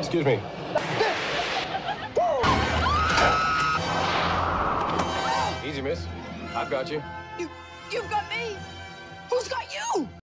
Excuse me. Easy, miss. I've got you. You've got me. Who's got you?